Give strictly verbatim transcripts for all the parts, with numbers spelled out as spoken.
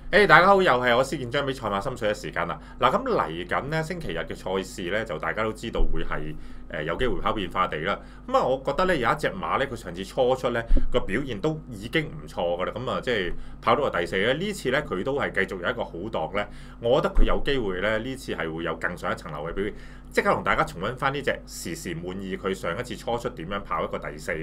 誒、大家好，又係我施建章俾賽馬心水嘅時間啦。嗱，咁嚟緊咧星期日嘅賽事咧，就大家都知道會係誒、呃、有機會跑變化地啦。咁啊，我覺得咧有一隻馬咧，佢上次初出咧個表現都已經唔錯噶啦。咁啊，即係跑到個第四咧，呢次咧佢都係繼續有一個好檔咧。我覺得佢有機會咧，呢次係會有更上一層樓嘅表現。即刻同大家重溫翻呢隻時時滿意佢上一次初出點樣跑一個第四。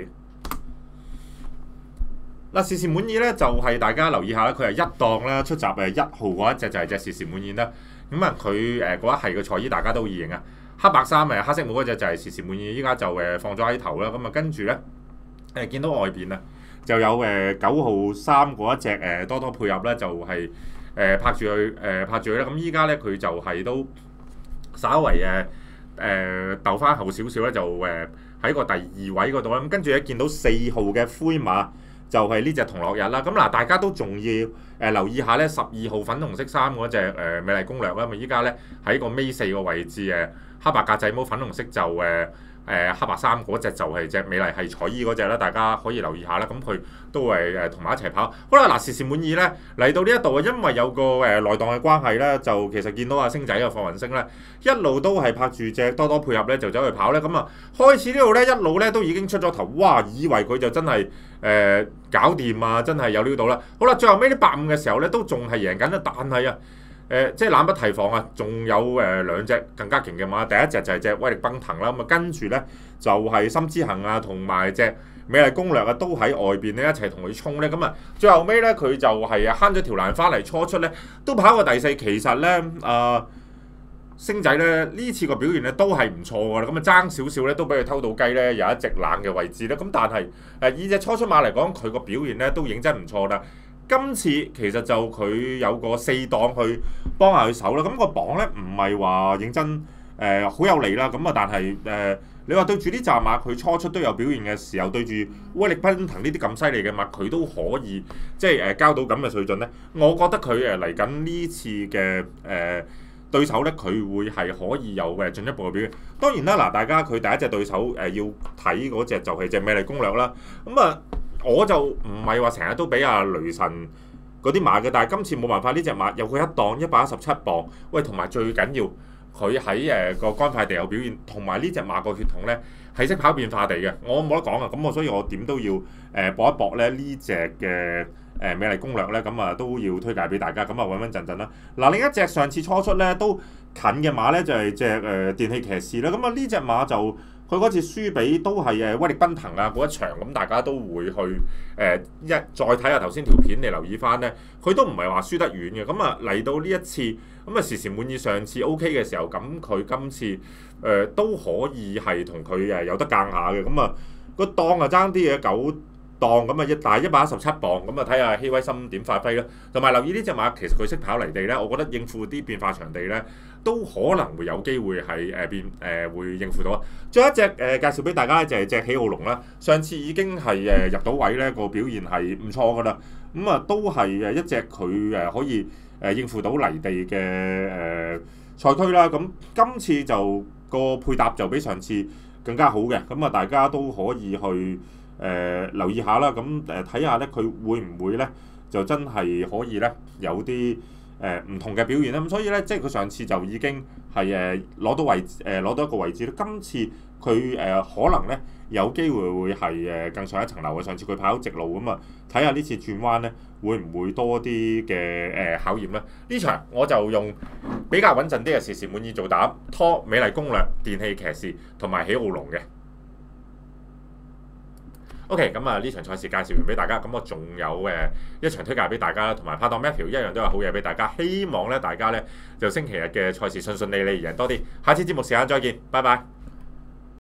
嗱，時時滿意咧就係、是、大家留意下啦，佢係一檔啦，出閘誒一號嗰一隻就係隻時時滿意啦。咁啊，佢誒嗰一係個賽衣大家都易認啊，黑白衫誒黑色帽嗰隻就係時時滿意，依家就誒放咗喺頭啦。咁啊，跟住咧誒見到外邊啊，就有誒九號衫嗰一隻誒多多配合咧，就係、是、誒、呃、拍住佢誒拍住佢啦。咁依家咧佢就係都稍為誒誒鬥翻後少少咧，就誒喺個第二位嗰度啦。咁跟住咧見到四號嘅灰馬。就係呢隻同樂日啦，咁嗱大家都仲要誒、呃、留意下咧，十二號粉紅色衫嗰隻誒美麗攻略啦，咁啊依家咧喺個尾四個位置誒黑白格仔帽粉紅色就誒誒、呃、黑白衫嗰隻就係隻美麗係彩衣嗰隻啦，大家可以留意下啦，咁佢都係誒同埋一齊跑。好啦，嗱時時滿意咧嚟到呢一度啊，因為有個誒、呃、內檔嘅關係咧，就其實見到阿星仔啊霍雲星咧一路都係拍住隻多多配合咧就走去跑咧，咁啊開始呢度咧一路咧都已經出咗頭，哇！以為佢就真係〜誒、呃、搞掂啊！真係有料到啦。好啦，最後尾啲八五嘅時候咧，都仲係贏緊啦。但係啊，誒、呃、即係冷不提防啊，仲有誒、呃、兩隻更加勁嘅馬。第一隻就係隻威力奔騰啦。咁啊，跟住咧就係、是、心之行啊，同埋隻美麗攻略啊，都喺外邊咧一齊同佢衝咧。咁啊，最後尾咧佢就係啊慳咗條欄翻嚟，初出咧都跑過第四。其實咧啊〜、呃星仔咧呢次個表現咧都係唔錯㗎啦，咁啊爭少少咧都俾佢偷到雞咧，有一隻冷嘅位置咧。咁但係誒以隻初出馬嚟講，佢個表現咧都認真唔錯啦。今次其實就佢有個四檔去幫下佢手啦。咁、那個榜咧唔係話認真誒好、呃、有利啦。咁啊但係誒、呃、你話對住呢紮馬佢初出都有表現嘅時候，對住威力奔騰呢啲咁犀利嘅馬，佢都可以即係誒、呃、交到咁嘅水準咧。我覺得佢誒嚟緊呢次嘅誒。呃對手咧，佢會係可以有誒進一步嘅表現。當然啦，嗱，大家佢第一隻對手誒、呃、要睇嗰隻就係隻美麗攻略啦。咁、嗯、啊，我就唔係話成日都俾阿雷神嗰啲馬嘅，但係今次冇辦法，呢隻馬有佢一檔一百一十七磅，喂，同埋最緊要佢喺誒個乾快地有表現，同埋呢隻馬個血統咧係識跑變化地嘅，我冇得講啊。咁我所以我點都要誒、呃、搏一搏咧呢隻嘅。誒、呃、美麗攻略咧，咁啊都要推介俾大家，咁啊穩穩陣陣啦。嗱，另一隻上次初出咧都近嘅馬咧就係隻誒電氣騎士啦。咁啊呢隻馬就佢嗰次輸俾都係誒威力奔騰啊嗰一場，咁大家都會去誒、呃、一再睇下頭先條片，你留意翻咧，佢都唔係話輸得遠嘅。咁啊嚟到呢一次，咁啊時時滿意上次 O K 嘅時候，咁佢今次誒、呃、都可以係同佢誒有得間下嘅。咁啊個檔啊爭啲嘅九。檔咁啊一大一百一十七磅，咁啊睇下希威森點發揮啦。同埋留意呢隻馬，其實佢識跑泥地咧，我覺得應付啲變化場地咧，都可能會有機會係誒、呃、變誒、呃、會應付到。最後一隻誒、呃、介紹俾大家就係隻喜奧龍啦。上次已經係誒、呃、入到位咧，個表現係唔錯噶啦。咁、嗯、啊都係誒一隻佢誒可以誒、呃、應付到泥地嘅誒賽區啦。咁、嗯、今次就個配搭就比上次更加好嘅。咁、嗯、啊大家都可以去。誒、呃、留意下啦，咁誒睇下咧，佢會唔會咧就真係可以咧有啲誒唔同嘅表現咧？咁所以咧，即係佢上次就已經係誒攞到位誒攞、呃、到一個位置咧。今次佢誒、呃、可能咧有機會會係誒更上一層樓嘅。上次佢跑直路咁啊，睇下呢次轉彎咧會唔會多啲嘅誒考驗咧？呢場我就用比較穩陣啲嘅時時滿意做膽，拖美麗攻略、電氣騎士同埋喜奧龍嘅。O.K. 咁啊，呢場賽事介紹完俾大家，咁我仲有誒、呃、一場推介俾大家，同埋拍檔 Matthew 一樣都有好嘢俾大家。希望咧大家咧就星期日嘅賽事順順利利贏多啲。下次節目時間再見，拜拜。